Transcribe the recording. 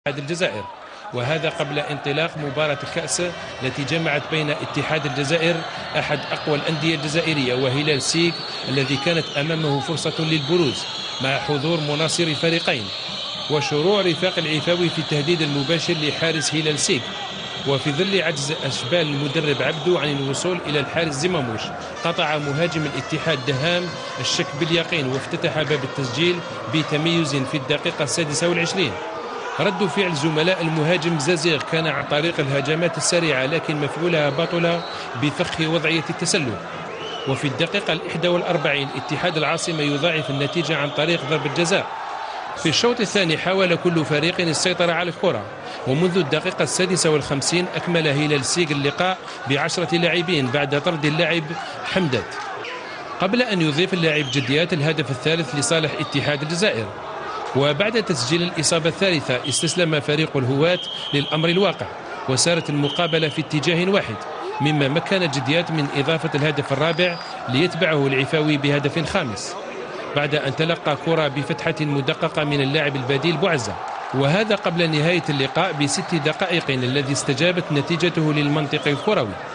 الجزائر، وهذا قبل انطلاق مباراة الكأس التي جمعت بين اتحاد الجزائر أحد أقوى الأندية الجزائرية وهلال سيك الذي كانت أمامه فرصة للبروز مع حضور مناصر الفريقين وشروع رفاق العفاوي في التهديد المباشر لحارس هلال سيك. وفي ظل عجز أشبال المدرب عبدو عن الوصول إلى الحارس زماموش، قطع مهاجم الاتحاد دهام الشك باليقين وافتتح باب التسجيل بتميز في الدقيقة 26. رد فعل زملاء المهاجم زازيغ كان عن طريق الهجمات السريعة، لكن مفعولها بطل بفخ وضعية التسلل. وفي الدقيقة 41 اتحاد العاصمة يضاعف النتيجة عن طريق ضربة جزاء. في الشوط الثاني حاول كل فريق السيطرة على الكرة، ومنذ الدقيقة 56 أكمل هلال سيك اللقاء ب10 لاعبين بعد طرد اللاعب حمدات، قبل أن يضيف اللاعب جديات الهدف الثالث لصالح اتحاد الجزائر. وبعد تسجيل الإصابة الثالثة استسلم فريق الهواة للأمر الواقع، وسارت المقابلة في اتجاه واحد، مما مكن جديات من إضافة الهدف الرابع ليتبعه العفاوي بهدف خامس بعد أن تلقى كرة بفتحة مدققة من اللاعب البديل بوعزة، وهذا قبل نهاية اللقاء ب6 دقائق الذي استجابت نتيجته للمنطق الكروي.